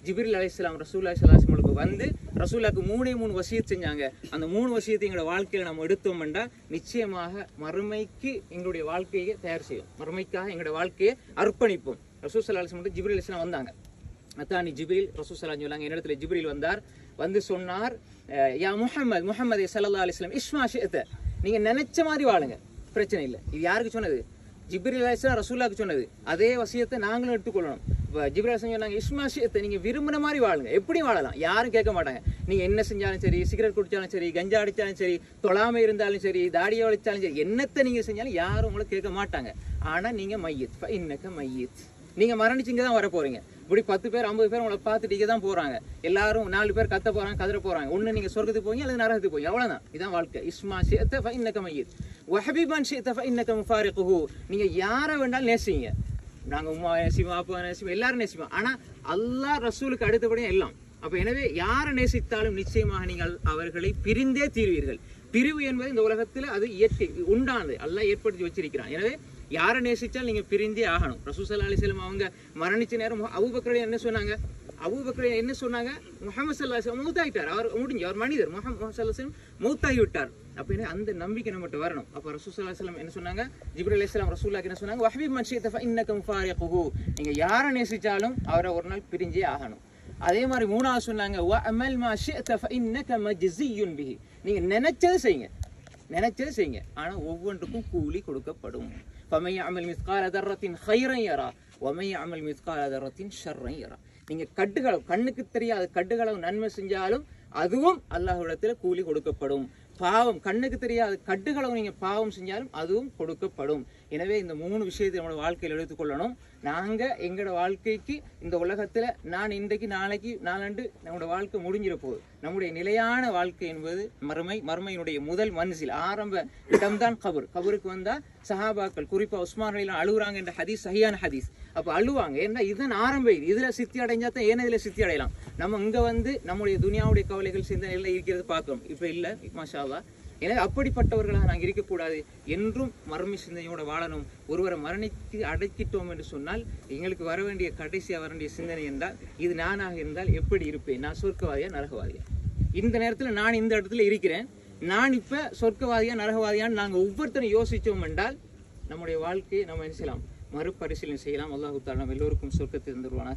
ஜிப்ரீல் அலைஹிஸ்ஸலாம் ரசூலுல்லாஹி ஸல்லல்லாஹு அலைஹி வஸல்லம் வந்து ரசூலுல்லாஹ்க்கு 3 வசியத் செஞ்சாங்க. அந்த 3 வசியத்தை எங்களோட வாழ்க்கையில நம்ம எடுத்தோம்னா நிச்சயமாக மறுமைக்கு எங்களுடைய வாழ்க்கையை தயார் செய்யும். மறுமைக்காக எங்களோட வாழ்க்கையை அர்ப்பணிப்போம். ரசூல் ஸல்லல்லாஹு அலைஹி வஸல்லம் ஜிப்ரீல் அலைஹிஸ்ஸலாம் வந்தாங்க. அத்தானி ஜிப்ரீல் ரசூல் ஸல்லல்லாஹு அலைஹி வஸல்லம் என்னிடத்துல ஜிப்ரீல் வந்தார். வந்து சொன்னார், யா முஹம்மதே ஸல்லல்லாஹு அலைஹி வஸல்லம் இஸ்மா ஷிஅத, நீங்க நினைச்ச மாதிரி வாழுங்க, பிரச்சனை இல்லை. இது யாருக்கு சொன்னது? ஜிப்ரீல் அலைஹிஸ்ஸலாம் ரசூலுல்லாஹ்க்கு சொன்னது. அதே வசியத்தை நாங்களும் எடுத்துக்கொள்ளணும். ஜிப்ரீல் அலைஹிஸ்ஸலாம் சொன்னாங்க, இஸ்மா ஷிஅத, நீங்க விரும்பின மாதிரி வாழுங்க, எப்படி வாழலாம், யாரும் கேட்க மாட்டாங்க. நீங்க என்ன செஞ்சாலும் சரி, சிகரெட் குடிச்சாலும் சரி, கஞ்சா அடிச்சாலும் சரி, தொழாமை இருந்தாலும் சரி, தாடியை வலிச்சாலும் சரி, என்னத்தை நீங்க செஞ்சாலும் யாரும் உங்களை கேட்க மாட்டாங்க. ஆனா நீங்க மையத் ஃபஇன்னக மையத், நீங்க மரணிச்சிங்க தான் வர போறீங்க. இப்படி 10 பேர் 50 பேர் உங்களை பார்த்துட்டு தான் போறாங்க. எல்லாரும் 4 பேர் கத்த போறாங்க, கதற போறாங்க. ஒண்ணு நீங்க சொர்க்கத்துக்கு போங்க அல்லது நரகத்துக்கு போங்க, அவ்வளவுதான். இதான் வாழ்க்கை. இஸ்மா ஷிஅத ஃபஇன்னக மையத் வஹபீபன் ஷிஅத ஃபஇன்னக முஃபாரிகுஹு, நீங்க யாரை வேண்டாலும் நேசிங்க. நாங்க உம்மா நேசிப்போம், அப்பா நேசிப்போம், எல்லாரும் நேசிப்போம். ஆனா அல்லாஹ் ரசூலுக்கு அடுத்தபடியா எல்லாம். அப்ப எனவே யாரை நேசித்தாலும் நிச்சயமாக நீங்கள் அவர்களை பிரிந்தே தீர்வீர்கள். பிரிவு என்பது இந்த உலகத்துல அது இயற்கை உண்டானது, அல்லாஹ் ஏற்படுத்தி வச்சிருக்கிறான். எனவே யாரை நேசிச்சாலும் நீங்க பிரிந்தே ஆகணும். ரசூல் ஸல்லல்லாஹு அலைஹி வஸல்லம் அவங்க மரணிச்ச நேரம் அபூபக்கர் என்ன சொன்னாங்க? அபூபக்கர் என்ன சொன்னாங்க? முஹம்மது ஸல்லல்லாஹு அலைஹி வஸல்லம் மௌத்தாயிட்டார், அவர் முடிஞ்சு, அவர் மனிதர், முஹம்மது ஸல்லல்லாஹு அலைஹி வஸல்லம் மௌத்தாகி விட்டார். அப்ப என்ன அந்த நம்பிக்கை நம்மகிட்ட வரணும். அப்ப ரசூல் ஸல்லல்லாஹு அலைஹி வஸல்லம் என்ன சொன்னாங்க? ஜிப்ரீல் அலைஹிஸ்ஸலாம் ரசூலுல்லாஹ்க்கு என்ன சொன்னாங்க? வஹபீப் மன் ஷிஅத ஃபஇன்னக முஃபாரிகுஹு, நீங்க யாரை நேசிச்சாலும் அவரை ஒரு நாள் பிரிஞ்சே ஆகணும். அதே மாதிரி 3வது சொன்னாங்க, வ அமல் மா ஷிஅத ஃபஇன்னக மஜ்ஸியுன் பிஹி, நீங்க நினைச்சது செய்யுங்க, நினைச்சது செய்யுங்க, ஆனா ஒவ்வொன்றுக்கும் கூலி கொடுக்கப்படும். فَمَن يَعْمَلْ مِثْقَالَ ذَرَّةٍ خَيْرًا يَرَهُ وَمَن يَعْمَلْ مِثْقَالَ ذَرَّةٍ شَرًّا يَرَهُ, நீங்க கட்டுகளவு, கண்ணுக்கு தெரியாத கட்டுகளவு நன்மை செஞ்சாலும் அதுவும் அல்லாஹ்விடத்துல கூலி கொடுக்கப்படும். பாவம், கண்ணுக்கு தெரியாத கட்டுகளவு நீங்க பாவம் செஞ்சாலும் அதுவும் கொடுக்கப்படும். எனவே இந்த 3 விஷயத்தை நம்மளோட வாழ்க்கையில் எடுத்துக்கொள்ளணும். நாங்க எங்களோட வாழ்க்கைக்கு இந்த உலகத்துல நான் இன்றைக்கு நாளைக்கு நாளண்டு நம்மளோட வாழ்க்கை முடிஞ்சிட போகுது. நம்முடைய நிலையான வாழ்க்கை என்பது மறுமையினுடைய முதல் மன்சில், ஆரம்ப இடம்தான் கபர். கபருக்கு வந்தா சஹாபாக்கள் குறிப்பா உஸ்மான் ரலியல்லாஹு அழுகுறாங்க என்ற ஹதீஸ் சஹியான ஹதீஸ். அப்ப அழுவாங்க, ஏன்னா இதுதான் ஆரம்ப, இதுல சித்தி அடைஞ்சா தான் ஏன்னா இதுல சித்தி அடையலாம். நம்ம இங்க வந்து நம்முடைய துனியாவுடைய கவலைகள் சிந்தனைகள் இருக்கிறது பார்க்கிறோம், இப்ப இல்ல, மாஷா அல்லாஹ். எனவே அப்படிப்பட்டவர்களாக நாங்கள் இருக்கக்கூடாது, என்றும் மறுமை சிந்தனையோட வாழணும். ஒருவரை மரணித்து அடைக்கிட்டோம் என்று சொன்னால் எங்களுக்கு வர வேண்டிய கடைசியாக வர வேண்டிய சிந்தனை என்றால், இது நானாக இருந்தால் எப்படி இருப்பேன், நான் சொர்க்கவாதியா நரகவாதியா, இந்த நேரத்தில் நான் இந்த இடத்துல இருக்கிறேன், நான் இப்ப சொர்க்கவாதியா நரகவாதியான்னு நாங்கள் ஒவ்வொருத்தரும் யோசிச்சோம் என்றால் நம்முடைய வாழ்க்கையை நம்ம என்ன செய்யலாம், மறுபரிசீலனை செய்யலாம். அல்லாஹ் தஆலா நம்ம எல்லோருக்கும் சொர்க்கத்தை தந்துருவானாக.